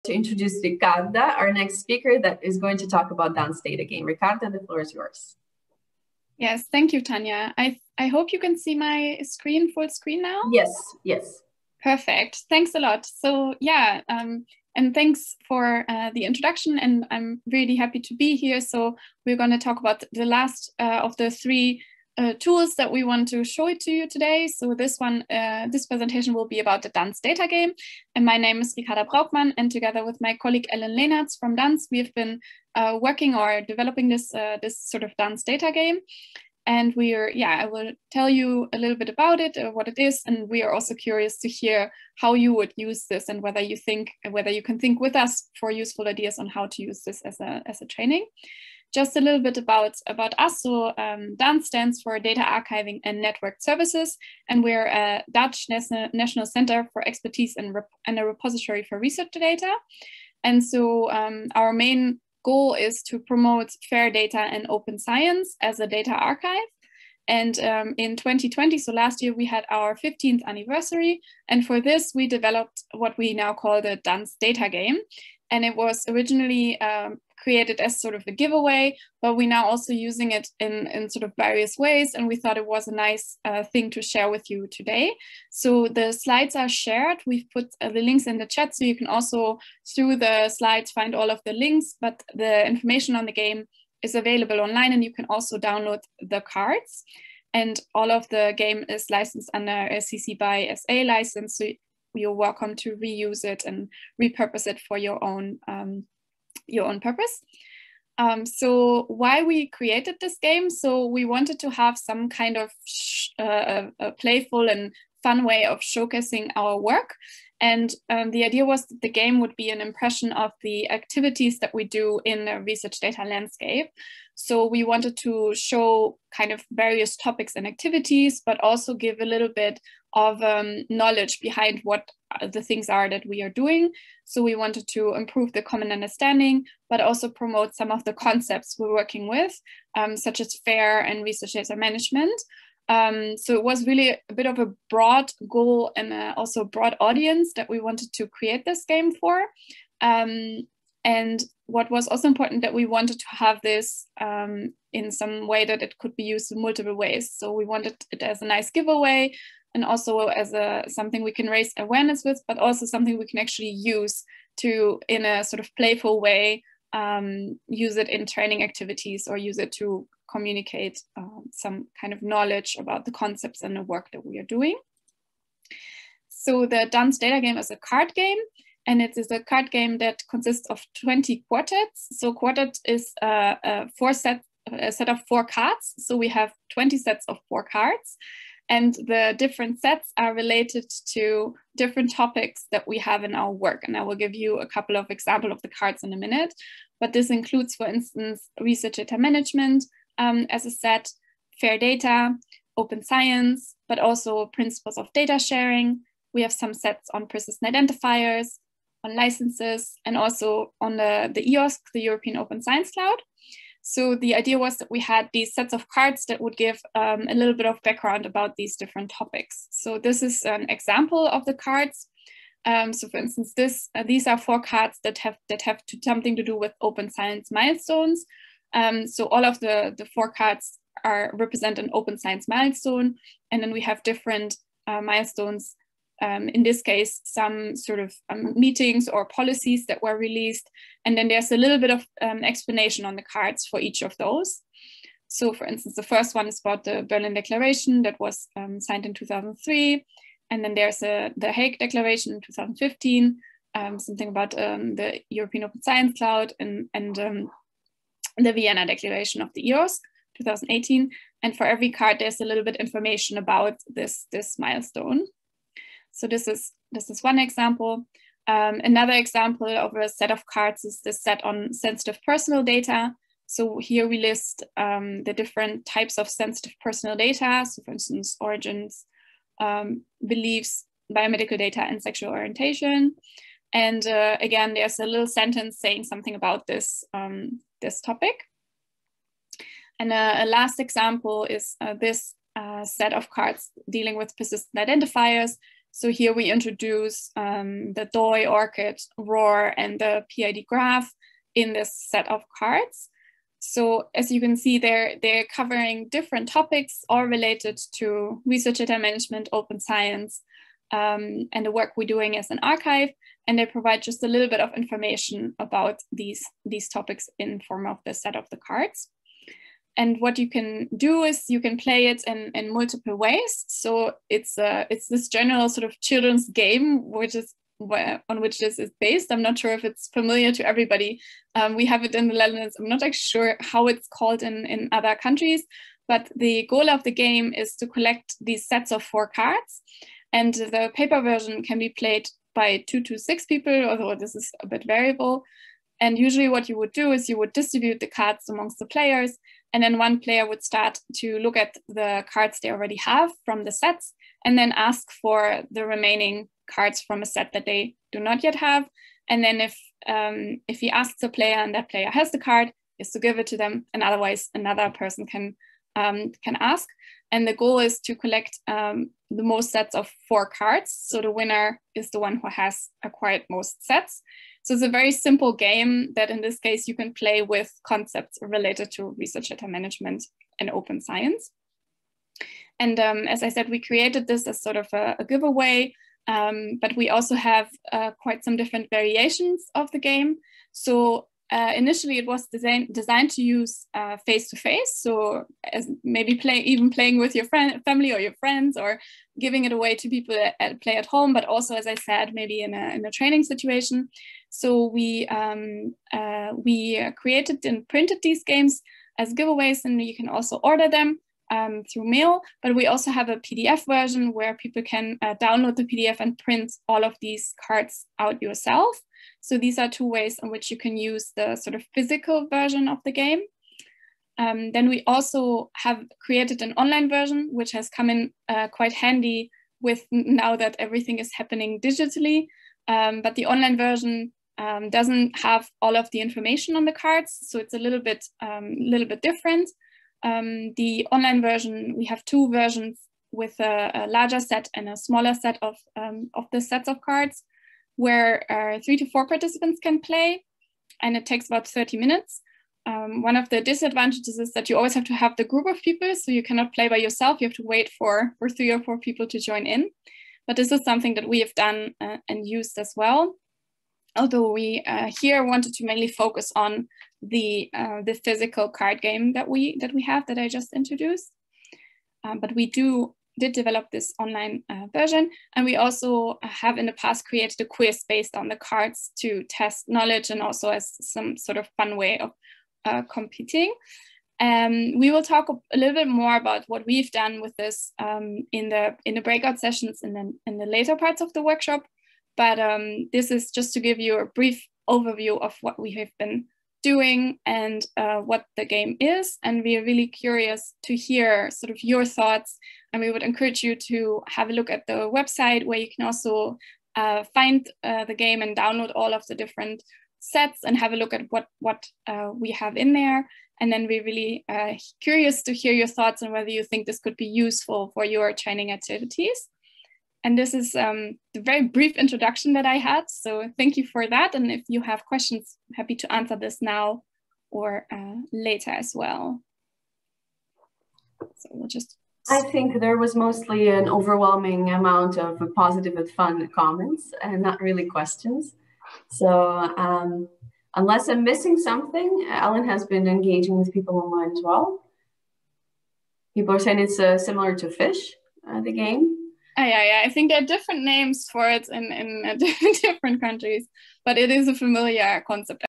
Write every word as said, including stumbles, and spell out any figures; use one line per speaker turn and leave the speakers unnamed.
to introduce Ricarda, our next speaker that is going to talk about Dance Data Game. Ricarda, the floor is yours.
Yes, thank you, Tanya. I, I hope you can see my screen, full screen now?
Yes, yes.
Perfect, thanks a lot. So yeah, um, and thanks for uh, the introduction, and I'm really happy to be here. So we're gonna talk about the last uh, of the three Uh, tools that we want to show it to you today. So this one, uh, this presentation will be about the Dance Data Game. And my name is Ricarda Braukmann, and together with my colleague Ellen Lehnertz from Dance, we've been uh, working or developing this, uh, this sort of Dance Data Game. And we are, yeah, I will tell you a little bit about it, uh, what it is, and we are also curious to hear how you would use this and whether you think, whether you can think with us for useful ideas on how to use this as a, as a training. Just a little bit about, about us. So um, DANCE stands for Data Archiving and Networked Services, and we're a Dutch National Center for Expertise and, rep and a repository for research data. And so um, our main goal is to promote fair data and open science as a data archive. And um, in twenty twenty, so last year, we had our fifteenth anniversary. And for this, we developed what we now call the Dance Data Game. And it was originally um, created as sort of a giveaway, but we're now also using it in, in sort of various ways. And we thought it was a nice uh, thing to share with you today. So the slides are shared. We've put uh, the links in the chat, so you can also, through the slides, find all of the links, but the information on the game is available online, and you can also download the cards. And all of the game is licensed under a C C by S A license, so you're welcome to reuse it and repurpose it for your own um, your own purpose. Um, so why we created this game? So we wanted to have some kind of uh, a playful and fun way of showcasing our work. And um, the idea was that the game would be an impression of the activities that we do in the research data landscape. So we wanted to show kind of various topics and activities, but also give a little bit of um, knowledge behind what the things are that we are doing. So we wanted to improve the common understanding, but also promote some of the concepts we're working with, um, such as FAIR and research data management. Um, so it was really a bit of a broad goal and uh, also a broad audience that we wanted to create this game for. Um, and what was also important, that we wanted to have this um, in some way that it could be used in multiple ways. So we wanted it as a nice giveaway, and also as a something we can raise awareness with, but also something we can actually use to, in a sort of playful way, um, use it in training activities or use it to communicate um, some kind of knowledge about the concepts and the work that we are doing. So the Dance Data Game is a card game, and it is a card game that consists of twenty quartets. So quartet is uh, a, four set, a set of four cards. So we have twenty sets of four cards. And the different sets are related to different topics that we have in our work. And I will give you a couple of examples of the cards in a minute. But this includes, for instance, research data management um, as a set, fair data, open science, but also principles of data sharing. We have some sets on persistent identifiers, on licenses, and also on the, the E O S C, the European Open Science Cloud. So the idea was that we had these sets of cards that would give um, a little bit of background about these different topics. So this is an example of the cards. Um, so for instance, this uh, these are four cards that have that have to, something to do with open science milestones. Um, so all of the, the four cards are represent an open science milestone. And then we have different uh, milestones. Um, in this case, some sort of um, meetings or policies that were released. And then there's a little bit of um, explanation on the cards for each of those. So for instance, the first one is about the Berlin Declaration that was um, signed in two thousand three. And then there's a, the Hague Declaration in two thousand fifteen, um, something about um, the European Open Science Cloud, and, and um, the Vienna Declaration of the E O S C, two thousand eighteen. And for every card, there's a little bit information about this, this milestone. So this is, this is one example. Um, another example of a set of cards is the set on sensitive personal data. So here we list um, the different types of sensitive personal data. So for instance, origins, um, beliefs, biomedical data, and sexual orientation. And uh, again, there's a little sentence saying something about this, um, this topic. And uh, a last example is uh, this uh, set of cards dealing with persistent identifiers. So here we introduce um, the Doi, Orchid, Roar, and the P I D graph in this set of cards. So as you can see, they're, they're covering different topics, all related to research data management, open science, um, and the work we're doing as an archive. And they provide just a little bit of information about these, these topics in form of the set of the cards. And what you can do is you can play it in, in multiple ways. So it's, uh, it's this general sort of children's game, which is on which this is based. I'm not sure if it's familiar to everybody. Um, we have it in the Netherlands. I'm not actually sure how it's called in, in other countries, but the goal of the game is to collect these sets of four cards. And the paper version can be played by two to six people, although this is a bit variable. And usually what you would do is you would distribute the cards amongst the players, and then one player would start to look at the cards they already have from the sets, and then ask for the remaining cards from a set that they do not yet have. And then if um, if he asks a player and that player has the card, is to give it to them, and otherwise another person can um, can ask. And the goal is to collect um, the most sets of four cards. So the winner is the one who has acquired most sets. So it's a very simple game that in this case you can play with concepts related to research data management and open science. And um, as I said, we created this as sort of a, a giveaway, um, but we also have uh, quite some different variations of the game. So uh, initially it was design designed to use uh, face-to-face. So as maybe play, even playing with your friend, family or your friends, or giving it away to people that play at home, but also, as I said, maybe in a, in a training situation. So we, um, uh, we created and printed these games as giveaways, and you can also order them um, through mail. But we also have a P D F version where people can uh, download the P D F and print all of these cards out yourself. So these are two ways in which you can use the sort of physical version of the game. Um, then we also have created an online version, which has come in uh, quite handy with now that everything is happening digitally. Um, but the online version um, doesn't have all of the information on the cards, so it's a little bit, um, little bit different. Um, the online version, we have two versions with a, a larger set and a smaller set of, um, of the sets of cards, where uh, three to four participants can play, and it takes about thirty minutes. Um, one of the disadvantages is that you always have to have the group of people, so you cannot play by yourself. You have to wait for, for three or four people to join in. But this is something that we have done uh, and used as well. Although we uh, here wanted to mainly focus on the uh, the physical card game that we that we have that I just introduced. Um, but we do did develop this online uh, version, and we also have in the past created a quiz based on the cards to test knowledge, and also as some sort of fun way of uh, competing. Um, we will talk a little bit more about what we've done with this um, in the in the breakout sessions and then in the later parts of the workshop. But um, this is just to give you a brief overview of what we have been doing and uh, what the game is. And we are really curious to hear sort of your thoughts. And we would encourage you to have a look at the website, where you can also uh, find uh, the game and download all of the different sets and have a look at what, what uh, we have in there. And then we're really uh, curious to hear your thoughts on whether you think this could be useful for your training activities. And this is um, the very brief introduction that I had. So thank you for that. And if you have questions, I'm happy to answer this now or uh, later as well. So we'll just...
I think there was mostly an overwhelming amount of positive and fun comments and not really questions. So um, unless I'm missing something, Ellen has been engaging with people online as well. People are saying it's uh, similar to Fish, uh, the game.
Oh, yeah, yeah. I think there are different names for it in, in uh, different countries, but it is a familiar concept.